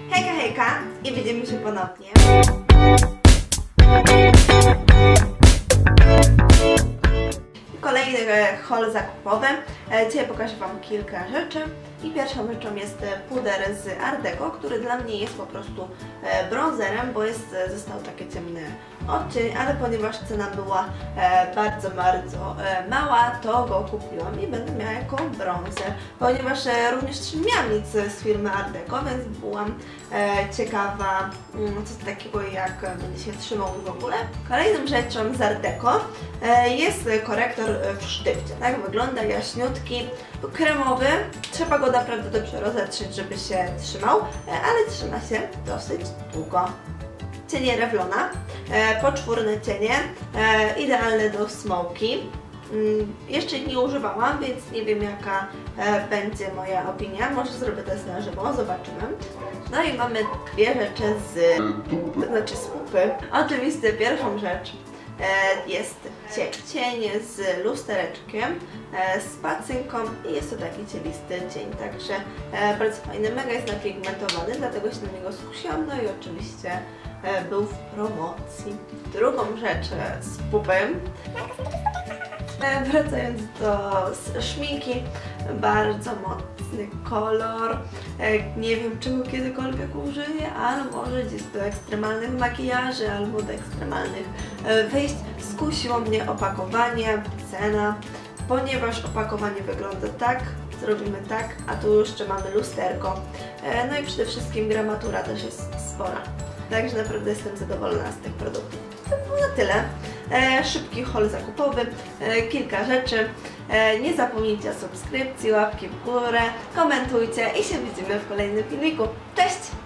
Hejka, hejka i widzimy się ponownie. Kolejny haul zakupowy. Dzisiaj pokażę Wam kilka rzeczy. I pierwszą rzeczą jest puder z Art Deco, który dla mnie jest po prostu bronzerem, bo został taki ciemny odcień, ale ponieważ cena była bardzo mała, to go kupiłam i będę miała jako bronzer, ponieważ również nie miałam nic z firmy Art Deco, więc byłam ciekawa, co takiego, jak będzie się trzymał w ogóle. Kolejną rzeczą z Art Deco jest korektor w sztywcie. Tak wygląda, jaśniutki, kremowy. Trzeba go naprawdę dobrze rozetrzeć, żeby się trzymał, ale trzyma się dosyć długo. Cienie Revlona, poczwórne cienie, idealne do smoki. Jeszcze ich nie używałam, więc nie wiem, jaka będzie moja opinia. Może zrobię test na żywo, zobaczymy. No i mamy dwie rzeczy z pupy. Oczywiście pierwszą rzecz jest cień z lustereczkiem, z pacynką i jest to taki cielisty cień, także bardzo fajny, mega jest napigmentowany, dlatego się na niego skusiłam, no i oczywiście był w promocji. Drugą rzecz z pupy, wracając do szminki, bardzo mocny kolor, nie wiem czego kiedykolwiek użyję, ale może gdzieś do ekstremalnych makijaży albo do ekstremalnych wyjść. Skusiło mnie opakowanie, cena, ponieważ opakowanie wygląda tak, zrobimy tak, a tu jeszcze mamy lusterko, no i przede wszystkim gramatura też jest spora, także naprawdę jestem zadowolona z tych produktów. To było na tyle. Szybki haul zakupowy, kilka rzeczy. Nie zapomnijcie o subskrypcji, łapki w górę, komentujcie i się widzimy w kolejnym filmiku. Cześć!